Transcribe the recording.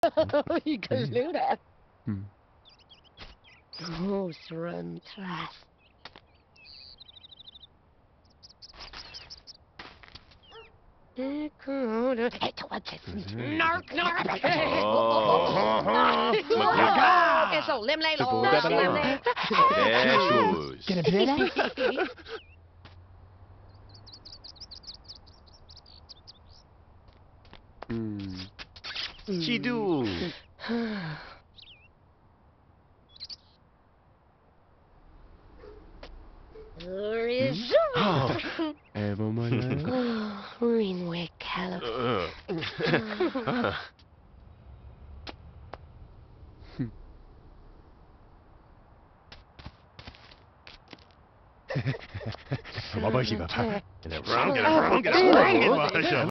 You can do that. 음. Run fast. Hey, nark, nark. Okay, so lemonade. Lemonade. 네, 슈즈. Gonna play that? 시두. 앨범 하나. Greenway, California. 와봐시 봐봐. Get it wrong, get it wrong, get it wrong.